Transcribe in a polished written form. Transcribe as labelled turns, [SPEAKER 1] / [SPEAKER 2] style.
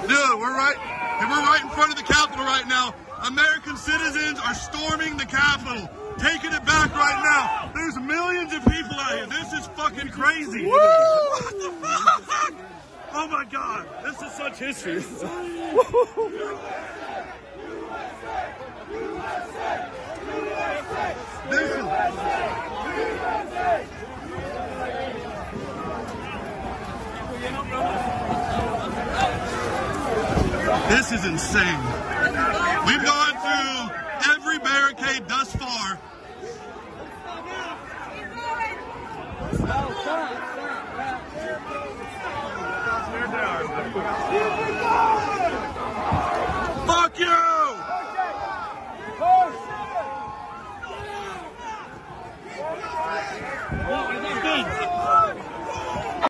[SPEAKER 1] Dude, we're right in front of the Capitol right now. American citizens are storming the Capitol, taking it back right now. There's millions of people out here. This is fucking crazy. Woo! What the fuck? Oh my God, this is such history. This is insane. We've gone through every barricade thus far.